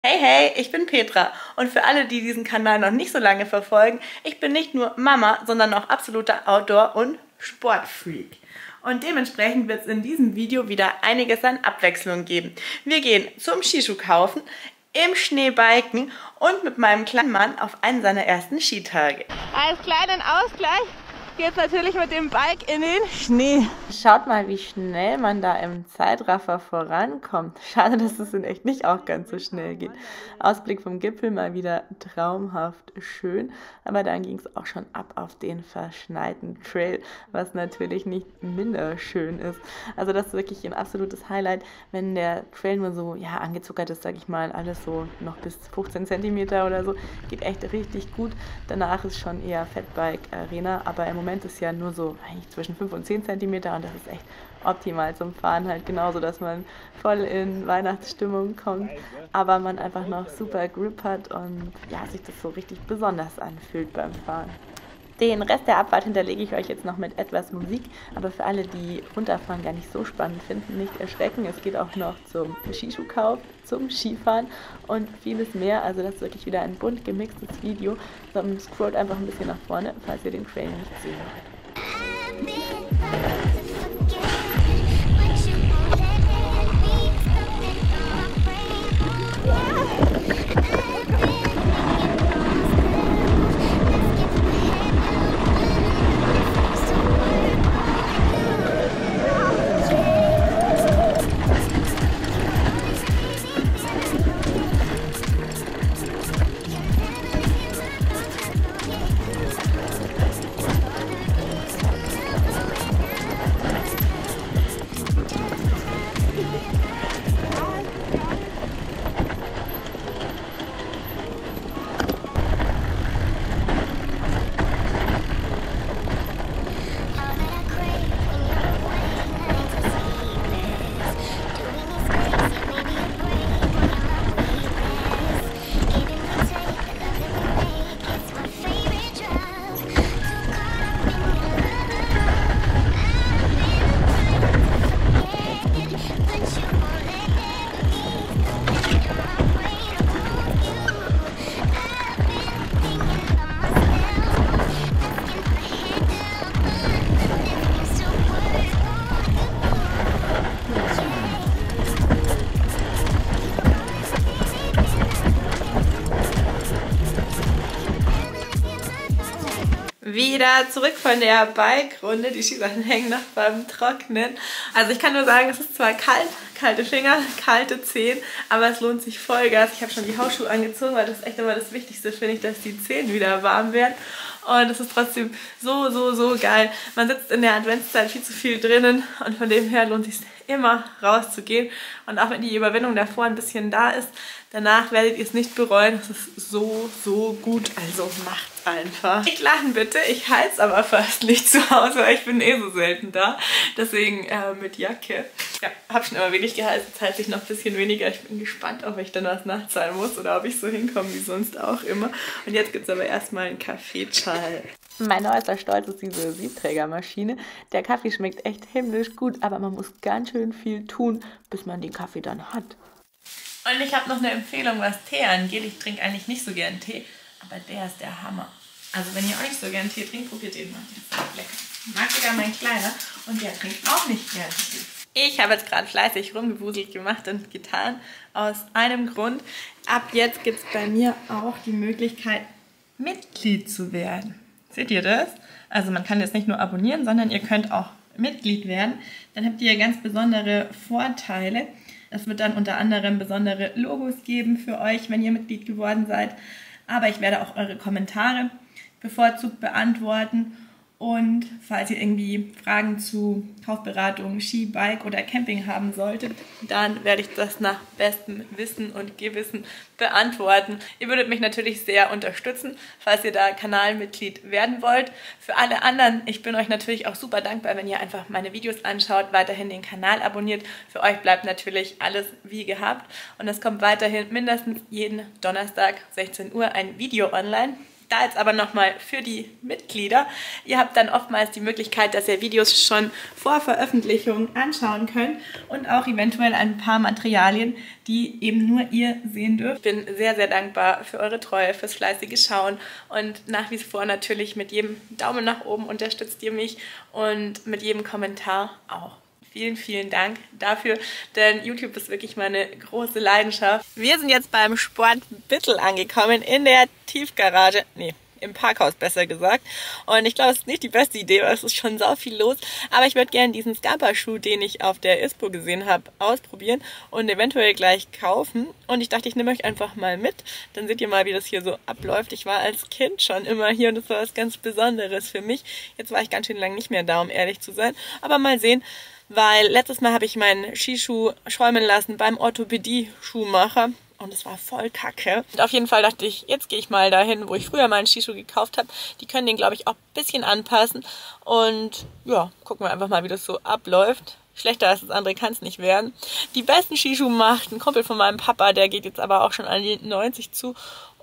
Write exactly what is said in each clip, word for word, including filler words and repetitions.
Hey, hey, ich bin Petra und für alle, die diesen Kanal noch nicht so lange verfolgen, ich bin nicht nur Mama, sondern auch absoluter Outdoor- und Sportfreak. Und dementsprechend wird es in diesem Video wieder einiges an Abwechslung geben. Wir gehen zum Skischuh kaufen, im Schnee biken und mit meinem kleinen Mann auf einen seiner ersten Skitage. Als kleinen Ausgleich geht es natürlich mit dem Bike in den Schnee. Schaut mal, wie schnell man da im Zeitraffer vorankommt. Schade, dass es in echt nicht auch ganz so schnell geht. Ausblick vom Gipfel mal wieder traumhaft schön, aber dann ging es auch schon ab auf den verschneiten Trail, was natürlich nicht minder schön ist. Also das ist wirklich ein absolutes Highlight, wenn der Trail nur so ja, angezuckert ist, sag ich mal, alles so noch bis fünfzehn Zentimeter oder so, geht echt richtig gut. Danach ist schon eher Fatbike-Arena, aber im Moment ist ja nur so eigentlich zwischen fünf und zehn Zentimeter und das ist echt optimal zum Fahren, halt genauso, dass man voll in Weihnachtsstimmung kommt, aber man einfach noch super Grip hat und ja, sich das so richtig besonders anfühlt beim Fahren. Den Rest der Abfahrt hinterlege ich euch jetzt noch mit etwas Musik, aber für alle, die runterfahren gar nicht so spannend finden, nicht erschrecken. Es geht auch noch zum Skischuhkauf, zum Skifahren und vieles mehr. Also das ist wirklich wieder ein bunt gemixtes Video. So, scrollt einfach ein bisschen nach vorne, falls ihr den Trail nicht sehen wollt. Wieder zurück von der Bike-Runde. Die Skisachen hängen noch beim Trocknen. Also ich kann nur sagen, es ist zwar kalt, kalte Finger, kalte Zehen, aber es lohnt sich Vollgas. Ich habe schon die Hausschuhe angezogen, weil das ist echt immer das Wichtigste, finde ich, dass die Zehen wieder warm werden. Und es ist trotzdem so, so, so geil. Man sitzt in der Adventszeit viel zu viel drinnen und von dem her lohnt es sich immer rauszugehen. Und auch wenn die Überwindung davor ein bisschen da ist, danach werdet ihr es nicht bereuen. Es ist so, so gut. Also macht's einfach. Nicht lachen bitte. Ich heiz aber fast nicht zu Hause, weil ich bin eh so selten da. Deswegen äh, mit Jacke. Ja, hab schon immer wenig geheizt. Jetzt heiz ich noch ein bisschen weniger. Ich bin gespannt, ob ich dann was nachzahlen muss oder ob ich so hinkomme wie sonst auch immer. Und jetzt gibt es aber erstmal einen Kaffeechai. Mein neuester Stolz ist diese Siebträgermaschine. Der Kaffee schmeckt echt himmlisch gut, aber man muss ganz schön viel tun, bis man den Kaffee dann hat. Und ich habe noch eine Empfehlung, was Tee angeht. Ich trinke eigentlich nicht so gern Tee, aber der ist der Hammer. Also wenn ihr auch nicht so gern Tee trinkt, probiert den mal. Der ist echt lecker. Mag sogar mein Kleiner und der trinkt auch nicht gern Tee. Ich habe jetzt gerade fleißig rumgewuselt gemacht und getan. Aus einem Grund. Ab jetzt gibt es bei mir auch die Möglichkeit, Mitglied zu werden. Seht ihr das? Also man kann jetzt nicht nur abonnieren, sondern ihr könnt auch Mitglied werden. Dann habt ihr ganz besondere Vorteile. Es wird dann unter anderem besondere Logos geben für euch, wenn ihr Mitglied geworden seid. Aber ich werde auch eure Kommentare bevorzugt beantworten. Und falls ihr irgendwie Fragen zu Kaufberatung, Ski, Bike oder Camping haben solltet, dann werde ich das nach bestem Wissen und Gewissen beantworten. Ihr würdet mich natürlich sehr unterstützen, falls ihr da Kanalmitglied werden wollt. Für alle anderen, ich bin euch natürlich auch super dankbar, wenn ihr einfach meine Videos anschaut, weiterhin den Kanal abonniert. Für euch bleibt natürlich alles wie gehabt. Und es kommt weiterhin mindestens jeden Donnerstag sechzehn Uhr ein Video online. Da jetzt aber nochmal für die Mitglieder. Ihr habt dann oftmals die Möglichkeit, dass ihr Videos schon vor Veröffentlichung anschauen könnt und auch eventuell ein paar Materialien, die eben nur ihr sehen dürft. Ich bin sehr, sehr dankbar für eure Treue, fürs fleißige Schauen und nach wie vor natürlich mit jedem Daumen nach oben unterstützt ihr mich und mit jedem Kommentar auch. Vielen, vielen Dank dafür, denn YouTube ist wirklich meine große Leidenschaft. Wir sind jetzt beim Sport Bittel angekommen, in der Tiefgarage, nee, im Parkhaus besser gesagt. Und ich glaube, es ist nicht die beste Idee, weil es ist schon sau viel los. Aber ich würde gerne diesen Scarpa-Schuh, den ich auf der ISPO gesehen habe, ausprobieren und eventuell gleich kaufen. Und ich dachte, ich nehme euch einfach mal mit. Dann seht ihr mal, wie das hier so abläuft. Ich war als Kind schon immer hier und das war was ganz Besonderes für mich. Jetzt war ich ganz schön lange nicht mehr da, um ehrlich zu sein. Aber mal sehen. Weil letztes Mal habe ich meinen Skischuh schäumen lassen beim Orthopädie-Schuhmacher und es war voll kacke. Und auf jeden Fall dachte ich, jetzt gehe ich mal dahin, wo ich früher meinen Skischuh gekauft habe. Die können den, glaube ich, auch ein bisschen anpassen. Und ja, gucken wir einfach mal, wie das so abläuft. Schlechter als das andere kann es nicht werden. Die besten Skischuhe macht ein Kumpel von meinem Papa, der geht jetzt aber auch schon an die neunzig zu.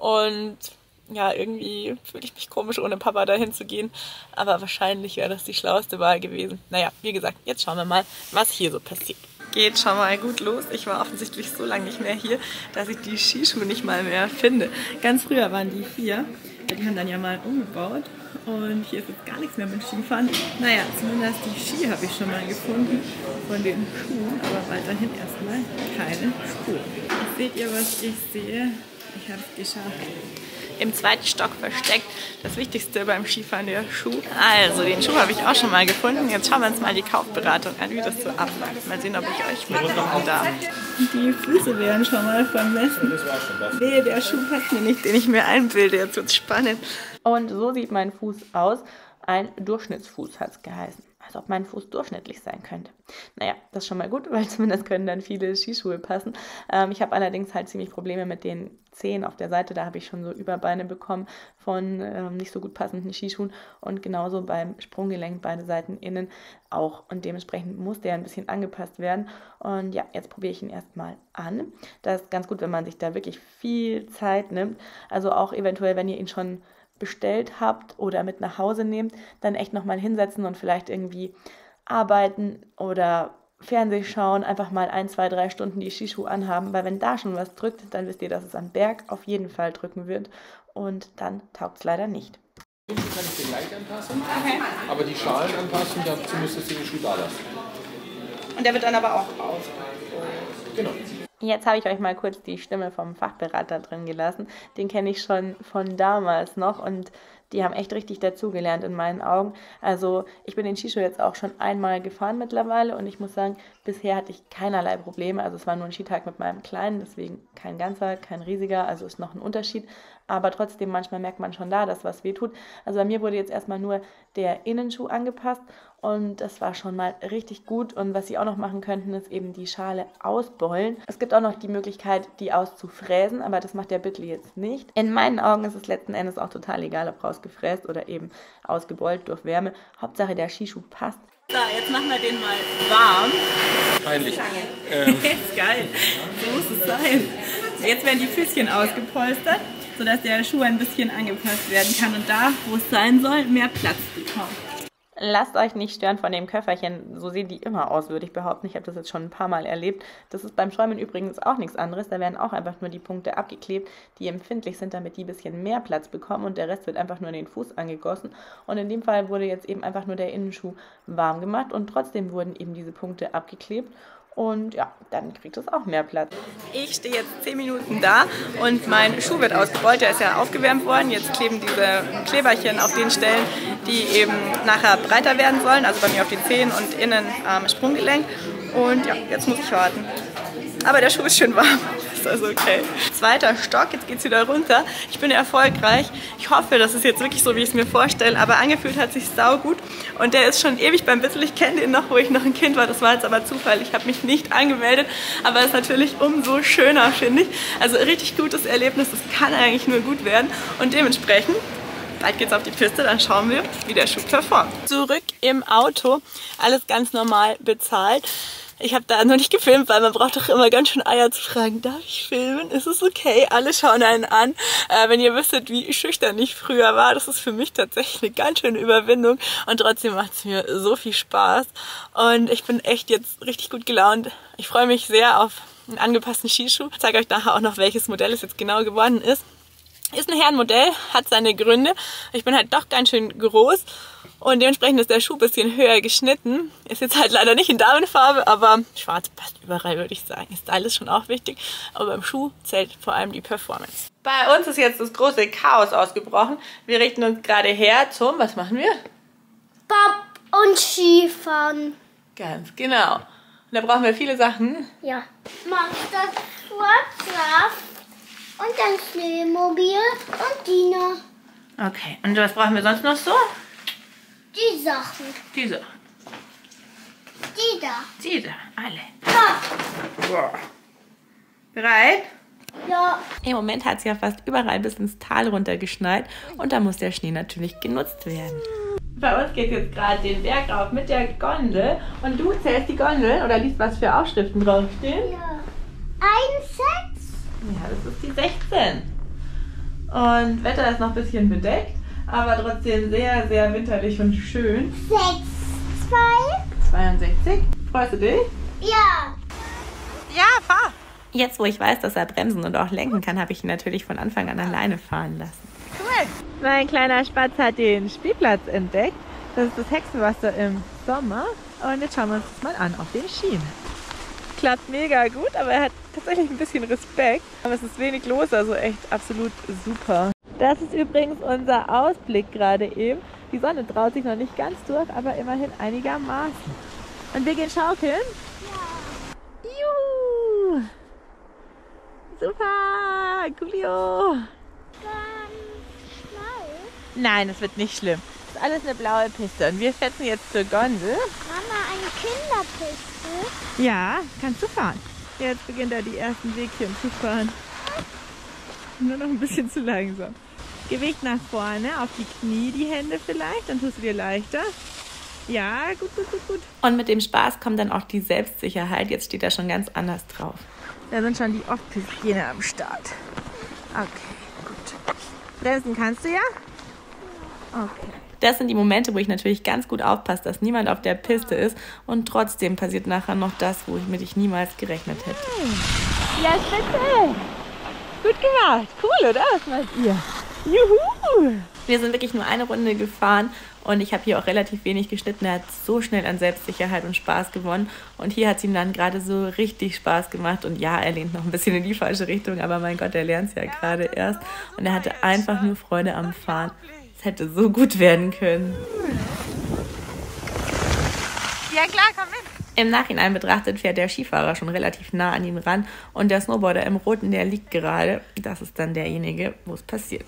Und ja, irgendwie fühle ich mich komisch, ohne Papa dahin zu gehen. Aber wahrscheinlich wäre das die schlauste Wahl gewesen. Naja, wie gesagt, jetzt schauen wir mal, was hier so passiert. Geht schon mal gut los. Ich war offensichtlich so lange nicht mehr hier, dass ich die Skischuhe nicht mal mehr finde. Ganz früher waren die vier. Die haben dann ja mal umgebaut. Und hier ist jetzt gar nichts mehr mit Skifahren. Naja, zumindest die Ski habe ich schon mal gefunden von den Schuhen. Aber weiterhin erstmal keine Schuhe. Seht ihr, was ich sehe? Ich habe es geschafft. Im zweiten Stock versteckt. Das Wichtigste beim Skifahren, der Schuh. Also, den Schuh habe ich auch schon mal gefunden. Jetzt schauen wir uns mal die Kaufberatung an, wie das so abläuft. Mal sehen, ob ich euch mitnehmen darf. Die Füße werden schon mal vermessen. Wehe, der Schuh passt mir nicht, den ich mir einbilde. Jetzt wird es spannend. Und so sieht mein Fuß aus. Ein Durchschnittsfuß hat es geheißen. Als ob mein Fuß durchschnittlich sein könnte. Naja, das ist schon mal gut, weil zumindest können dann viele Skischuhe passen. Ähm, ich habe allerdings halt ziemlich Probleme mit den Zehen auf der Seite. Da habe ich schon so Überbeine bekommen von ähm, nicht so gut passenden Skischuhen. Und genauso beim Sprunggelenk, beide Seiten innen auch. Und dementsprechend muss der ein bisschen angepasst werden. Und ja, jetzt probiere ich ihn erstmal an. Das ist ganz gut, wenn man sich da wirklich viel Zeit nimmt. Also auch eventuell, wenn ihr ihn schon bestellt habt oder mit nach Hause nehmt, dann echt nochmal hinsetzen und vielleicht irgendwie arbeiten oder Fernseh schauen, einfach mal ein, zwei, drei Stunden die Skischuhe anhaben, weil wenn da schon was drückt, dann wisst ihr, dass es am Berg auf jeden Fall drücken wird und dann taugt es leider nicht. Die kann ich dir gleich anpassen, okay. Aber die Schalen anpassen, dazu müsstest du den Schuh da lassen. Und der wird dann aber auch aus. Genau. Jetzt habe ich euch mal kurz die Stimme vom Fachberater drin gelassen. Den kenne ich schon von damals noch und die haben echt richtig dazugelernt in meinen Augen. Also ich bin den Skischuh jetzt auch schon einmal gefahren mittlerweile und ich muss sagen, bisher hatte ich keinerlei Probleme. Also es war nur ein Skitag mit meinem Kleinen, deswegen kein ganzer, kein riesiger, also ist noch ein Unterschied. Aber trotzdem, manchmal merkt man schon da, dass was wehtut. Also bei mir wurde jetzt erstmal nur der Innenschuh angepasst und das war schon mal richtig gut. Und was sie auch noch machen könnten, ist eben die Schale ausbeulen. Es gibt auch noch die Möglichkeit, die auszufräsen, aber das macht der Bittel jetzt nicht. In meinen Augen ist es letzten Endes auch total egal, ob rausgefräst oder eben ausgebeult durch Wärme. Hauptsache der Skischuh passt. So, jetzt machen wir den mal warm. Peinlich. Ähm. Jetzt geil. So muss es sein. Jetzt werden die Füßchen ausgepolstert, sodass der Schuh ein bisschen angepasst werden kann und da, wo es sein soll, mehr Platz bekommt. Lasst euch nicht stören von dem Köfferchen, so sehen die immer aus, würde ich behaupten. Ich habe das jetzt schon ein paar Mal erlebt. Das ist beim Schäumen übrigens auch nichts anderes. Da werden auch einfach nur die Punkte abgeklebt, die empfindlich sind, damit die ein bisschen mehr Platz bekommen und der Rest wird einfach nur in den Fuß angegossen. Und in dem Fall wurde jetzt eben einfach nur der Innenschuh warm gemacht und trotzdem wurden eben diese Punkte abgeklebt. Und ja, dann kriegt es auch mehr Platz. Ich stehe jetzt zehn Minuten da und mein Schuh wird ausgebeult. Der ist ja aufgewärmt worden. Jetzt kleben diese Kleberchen auf den Stellen, die eben nachher breiter werden sollen. Also bei mir auf den Zehen und innen am Sprunggelenk. Und ja, jetzt muss ich warten. Aber der Schuh ist schön warm. Ist also okay. Zweiter Stock, jetzt geht es wieder runter. Ich bin erfolgreich. Ich hoffe, das ist jetzt wirklich so, wie ich es mir vorstelle. Aber angefühlt hat sich sau gut. Und der ist schon ewig beim Bittel. Ich kenne den noch, wo ich noch ein Kind war. Das war jetzt aber Zufall. Ich habe mich nicht angemeldet. Aber es ist natürlich umso schöner, finde ich. Also richtig gutes Erlebnis. Das kann eigentlich nur gut werden. Und dementsprechend, bald geht's auf die Piste, dann schauen wir, wie der Schuh performt. Zurück im Auto. Alles ganz normal bezahlt. Ich habe da noch nicht gefilmt, weil man braucht doch immer ganz schön Eier zu fragen, darf ich filmen? Ist es okay? Alle schauen einen an. Äh, wenn ihr wüsstet, wie schüchtern ich früher war, das ist für mich tatsächlich eine ganz schöne Überwindung. Und trotzdem macht es mir so viel Spaß. Und ich bin echt jetzt richtig gut gelaunt. Ich freue mich sehr auf einen angepassten Skischuh. Ich zeige euch nachher auch noch, welches Modell es jetzt genau geworden ist. Ist ein Herrenmodell, hat seine Gründe. Ich bin halt doch ganz schön groß und dementsprechend ist der Schuh ein bisschen höher geschnitten. Ist jetzt halt leider nicht in Damenfarbe, aber schwarz passt überall, würde ich sagen. Style ist schon auch wichtig, aber beim Schuh zählt vor allem die Performance. Bei uns ist jetzt das große Chaos ausgebrochen. Wir richten uns gerade her zum, was machen wir? Bob und Skifahren. Ganz genau. Und da brauchen wir viele Sachen. Ja. Monster Truck und dann Schneemobil und Dina. Okay, und was brauchen wir sonst noch so? Die Sachen. Diese. Die da. Diese, alle. Ja. Wow. Bereit? Ja. Im Moment hat es ja fast überall bis ins Tal runtergeschneit und da muss der Schnee natürlich genutzt werden. Bei uns geht es jetzt gerade den Berg rauf mit der Gondel und du zählst die Gondeln oder liest, was für Aufschriften draufstehen? Ja. Ein, sechs. Ja, das ist die sechzehn. Und Wetter ist noch ein bisschen bedeckt, aber trotzdem sehr, sehr winterlich und schön. Sechs, zwei. zweiundsechzig. Freust du dich? Ja. Ja, fahr! Jetzt, wo ich weiß, dass er bremsen und auch lenken kann, habe ich ihn natürlich von Anfang an alleine fahren lassen. Cool! Mein kleiner Spatz hat den Spielplatz entdeckt. Das ist das Hexenwasser im Sommer. Und jetzt schauen wir uns das mal an auf den Schienen. Klappt mega gut, aber er hat tatsächlich ein bisschen Respekt. Aber es ist wenig los, also echt absolut super. Das ist übrigens unser Ausblick gerade eben. Die Sonne traut sich noch nicht ganz durch, aber immerhin einigermaßen. Und wir gehen schaukeln? Ja. Juhu! Super! Coolio! Ganz schnell. Nein, das wird nicht schlimm. Das ist alles eine blaue Piste. Und wir fetzen jetzt zur Gondel. Mama, eine Kinderpiste. Ja, kannst du fahren. Jetzt beginnt er die ersten Wegchen zu fahren. Nur noch ein bisschen zu langsam. Gewicht nach vorne, auf die Knie die Hände vielleicht, dann tust du dir leichter. Ja, gut, gut, gut, gut. Und mit dem Spaß kommt dann auch die Selbstsicherheit. Jetzt steht er schon ganz anders drauf. Da sind schon die Off-Piste-Gene am Start. Okay, gut. Bremsen kannst du ja? Okay. Das sind die Momente, wo ich natürlich ganz gut aufpasse, dass niemand auf der Piste ist. Und trotzdem passiert nachher noch das, womit ich niemals gerechnet hätte. Ja, spitze! Gut gemacht. Cool, oder? Was meint ihr? Juhu! Wir sind wirklich nur eine Runde gefahren und ich habe hier auch relativ wenig geschnitten. Er hat so schnell an Selbstsicherheit und Spaß gewonnen. Und hier hat es ihm dann gerade so richtig Spaß gemacht. Und ja, er lehnt noch ein bisschen in die falsche Richtung, aber mein Gott, er lernt es ja gerade erst. Und er hatte einfach nur Freude am Fahren. Es hätte so gut werden können. Ja klar, komm mit. Im Nachhinein betrachtet fährt der Skifahrer schon relativ nah an ihn ran und der Snowboarder im Roten, der liegt gerade. Das ist dann derjenige, wo es passiert.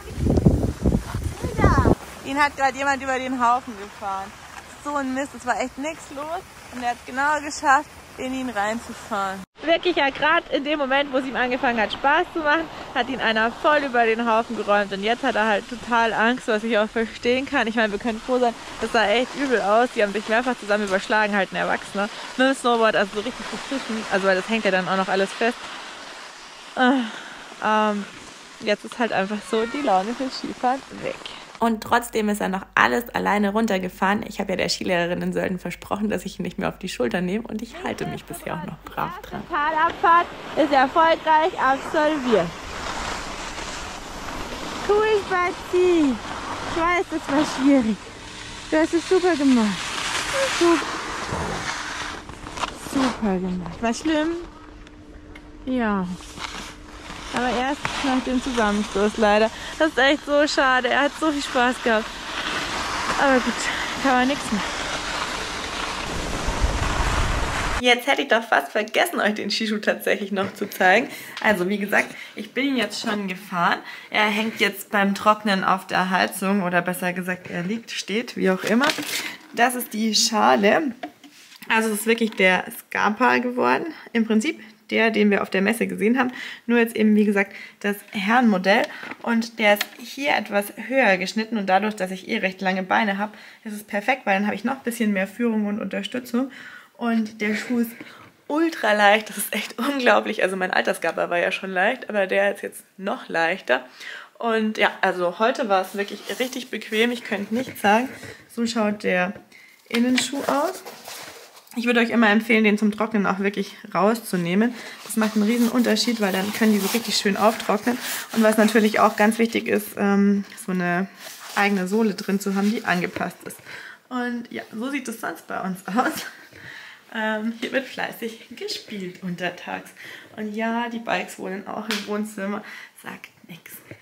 Ihn hat gerade jemand über den Haufen gefahren. So ein Mist, es war echt nichts los und er hat genau geschafft, in ihn reinzufahren. Wirklich ja, gerade in dem Moment, wo es ihm angefangen hat Spaß zu machen, hat ihn einer voll über den Haufen geräumt und jetzt hat er halt total Angst, was ich auch verstehen kann. Ich meine, wir können froh sein, das sah echt übel aus. Die haben sich mehrfach zusammen überschlagen, halt ein Erwachsener. Mit dem Snowboard, also so richtig beschissen, also weil das hängt ja dann auch noch alles fest. Äh, ähm, jetzt ist halt einfach so die Laune für Skifahren weg. Und trotzdem ist er noch alles alleine runtergefahren. Ich habe ja der Skilehrerin in Sölden versprochen, dass ich ihn nicht mehr auf die Schulter nehme und ich halte mich bisher auch noch brav dran. Die Talabfahrt ist erfolgreich absolviert. Cool, Spazi. Ich weiß, das war schwierig. Du hast es super gemacht. Super, super gemacht. War schlimm? Ja. Aber erst nach dem Zusammenstoß leider. Das ist echt so schade. Er hat so viel Spaß gehabt. Aber gut, kann man nichts machen. Jetzt hätte ich doch fast vergessen, euch den Skischuh tatsächlich noch zu zeigen. Also wie gesagt, ich bin ihn jetzt schon gefahren. Er hängt jetzt beim Trocknen auf der Heizung oder besser gesagt, er liegt, steht, wie auch immer. Das ist die Schale. Also es ist wirklich der Scarpa geworden. Im Prinzip der, den wir auf der Messe gesehen haben. Nur jetzt eben, wie gesagt, das Herrenmodell. Und der ist hier etwas höher geschnitten. Und dadurch, dass ich eh recht lange Beine habe, ist es perfekt, weil dann habe ich noch ein bisschen mehr Führung und Unterstützung. Und der Schuh ist ultra leicht, das ist echt unglaublich. Also mein Altersgabber war ja schon leicht, aber der ist jetzt noch leichter. Und ja, also heute war es wirklich richtig bequem. Ich könnte nicht sagen, so schaut der Innenschuh aus. Ich würde euch immer empfehlen, den zum Trocknen auch wirklich rauszunehmen. Das macht einen riesen Unterschied, weil dann können die so richtig schön auftrocknen. Und was natürlich auch ganz wichtig ist, ähm, so eine eigene Sohle drin zu haben, die angepasst ist. Und ja, so sieht es sonst bei uns aus. Ähm, hier wird fleißig gespielt untertags. Und ja, die Bikes wohnen auch im Wohnzimmer. Sagt nichts.